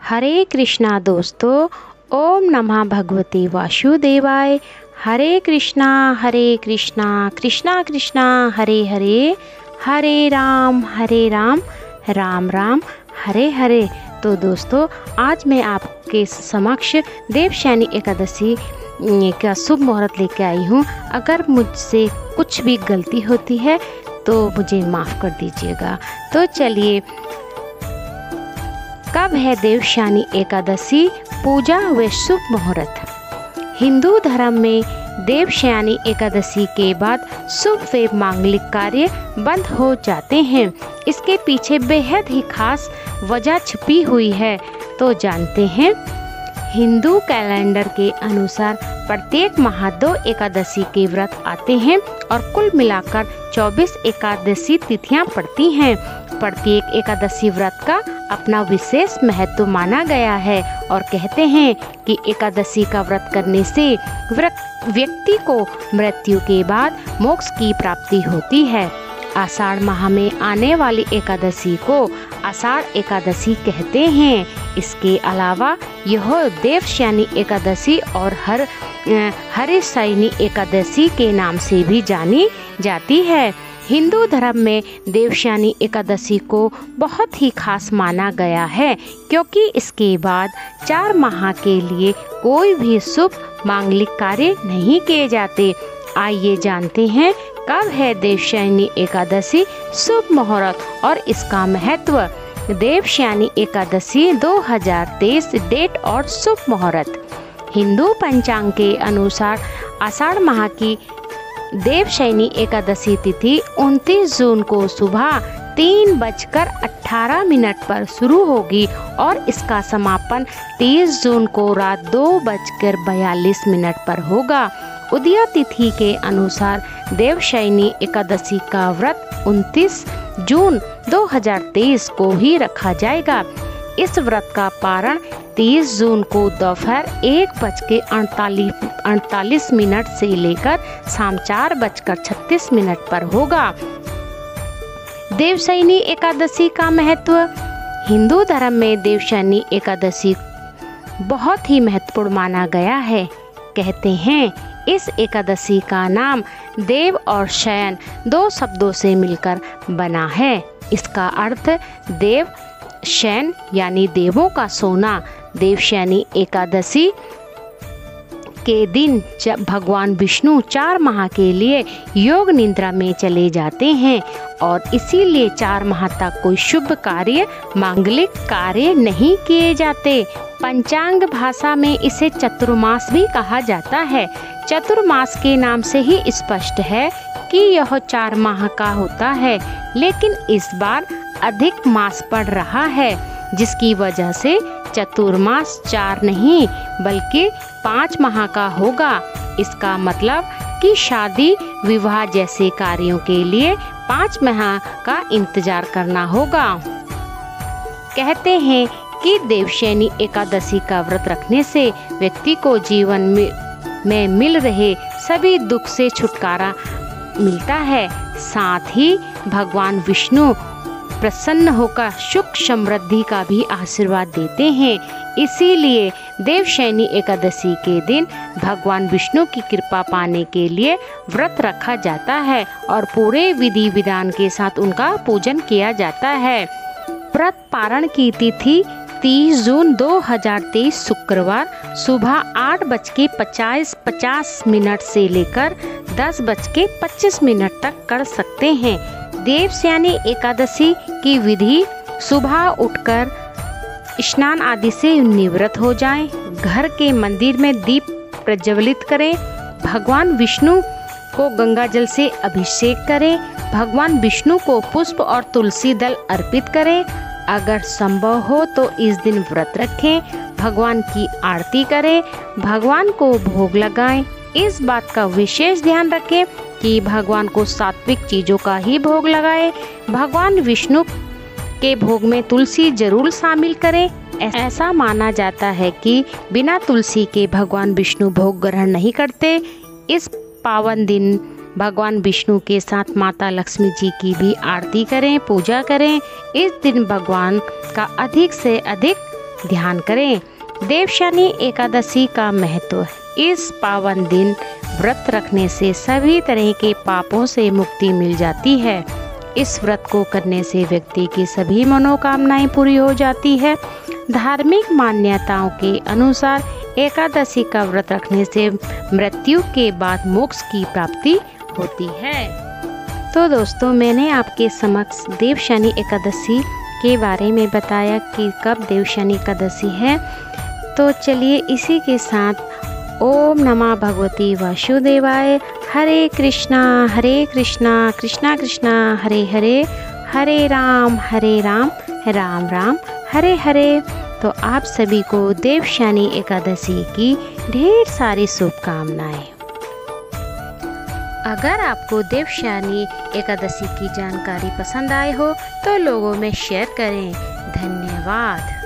हरे कृष्णा दोस्तों, ओम नमः भगवते वासुदेवाय। हरे कृष्णा कृष्णा कृष्णा हरे हरे, हरे राम राम राम हरे हरे। तो दोस्तों, आज मैं आपके समक्ष देवशयनी एकादशी का शुभ मुहूर्त लेके आई हूँ। अगर मुझसे कुछ भी गलती होती है तो मुझे माफ़ कर दीजिएगा। तो चलिए, कब है देवशयनी एकादशी पूजा व शुभ मुहूर्त? हिंदू धर्म में देवशयनी एकादशी के बाद शुभ व मांगलिक कार्य बंद हो जाते हैं। इसके पीछे बेहद ही खास वजह छिपी हुई है। तो जानते हैं। हिंदू कैलेंडर के अनुसार प्रत्येक माह 2 एकादशी के व्रत आते हैं और कुल मिलाकर 24 एकादशी तिथियां पड़ती हैं। प्रत्येक एकादशी व्रत का अपना विशेष महत्व माना गया है और कहते हैं कि एकादशी का व्रत करने से व्यक्ति को मृत्यु के बाद मोक्ष की प्राप्ति होती है। आषाढ़ माह में आने वाली एकादशी को आषाढ़ एकादशी कहते हैं। इसके अलावा यह देवशयनी एकादशी और हरिशयनी एकादशी के नाम से भी जानी जाती है। हिंदू धर्म में देवशयनी एकादशी को बहुत ही खास माना गया है, क्योंकि इसके बाद 4 माह के लिए कोई भी शुभ मांगलिक कार्य नहीं किए जाते। आइए जानते हैं कब है देवशयनी एकादशी शुभ मुहूर्त और इसका महत्व। देवशयनी एकादशी 2023 डेट और शुभ मुहूर्त। हिंदू पंचांग के अनुसार आषाढ़ माह की देवशयनी एकादशी तिथि 29 जून को सुबह 3:18 पर शुरू होगी और इसका समापन 30 जून को रात 2:42 पर होगा। उदया तिथि के अनुसार देवशयनी एकादशी का व्रत 29 जून 2023 को ही रखा जाएगा। इस व्रत का पारण 30 जून को दोपहर 1:48 से लेकर शाम 4:36 पर होगा। देवशयनी एकादशी का महत्व। हिंदू धर्म में देवशयनी एकादशी बहुत ही महत्वपूर्ण माना गया है। कहते हैं इस एकादशी का नाम देव और शयन 2 शब्दों से मिलकर बना है। इसका अर्थ देव शयन यानी देवों का सोना। देवशयनी एकादशी के दिन जब भगवान विष्णु 4 माह के लिए योग निद्रा में चले जाते हैं और इसीलिए 4 माह तक कोई शुभ कार्य मांगलिक कार्य नहीं किए जाते। पंचांग भाषा में इसे चतुर्मास भी कहा जाता है। चतुर्मास के नाम से ही स्पष्ट है कि यह 4 माह का होता है, लेकिन इस बार अधिक मास पड़ रहा है, जिसकी वजह से चतुर्मास 4 नहीं बल्कि 5 माह का होगा। इसका मतलब कि शादी विवाह जैसे कार्यों के लिए 5 माह का इंतजार करना होगा। कहते हैं कि देवशयनी एकादशी का व्रत रखने से व्यक्ति को जीवन में मिल रहे सभी दुख से छुटकारा मिलता है। साथ ही भगवान विष्णु प्रसन्न होकर सुख समृद्धि का भी आशीर्वाद देते हैं। इसीलिए देवशयनी एकादशी के दिन भगवान विष्णु की कृपा पाने के लिए व्रत रखा जाता है और पूरे विधि विधान के साथ उनका पूजन किया जाता है। व्रत पारण की तिथि 30 जून 2023 शुक्रवार सुबह 8:50 से लेकर 10:25 तक कर सकते हैं। देवशयनी एकादशी की विधि सुबह उठकर स्नान आदि से निवृत्त हो जाएं, घर के मंदिर में दीप प्रज्वलित करें, भगवान विष्णु को गंगा जल से अभिषेक करें, भगवान विष्णु को पुष्प और तुलसी दल अर्पित करें। अगर संभव हो तो इस दिन व्रत रखें, भगवान की आरती करें, भगवान को भोग लगाएं। इस बात का विशेष ध्यान रखें कि भगवान को सात्विक चीज़ों का ही भोग लगाएं। भगवान विष्णु के भोग में तुलसी जरूर शामिल करें। ऐसा माना जाता है कि बिना तुलसी के भगवान विष्णु भोग ग्रहण नहीं करते। इस पावन दिन भगवान विष्णु के साथ माता लक्ष्मी जी की भी आरती करें, पूजा करें। इस दिन भगवान का अधिक से अधिक ध्यान करें। देवशनि एकादशी का महत्व। इस पावन दिन व्रत रखने से सभी तरह के पापों से मुक्ति मिल जाती है। इस व्रत को करने से व्यक्ति की सभी मनोकामनाएं पूरी हो जाती है। धार्मिक मान्यताओं के अनुसार एकादशी का व्रत रखने से मृत्यु के बाद मोक्ष की प्राप्ति होती है। तो दोस्तों, मैंने आपके समक्ष देवशनि एकादशी के बारे में बताया कि कब देवशनि एकादशी है। तो चलिए इसी के साथ ओम नमः भगवती वासुदेवाय। हरे कृष्णा कृष्णा कृष्णा हरे हरे, हरे राम राम राम हरे हरे। तो आप सभी को देवशनि एकादशी की ढेर सारी शुभकामनाएं। अगर आपको देवशनि एकादशी की जानकारी पसंद आए हो तो लोगों में शेयर करें। धन्यवाद।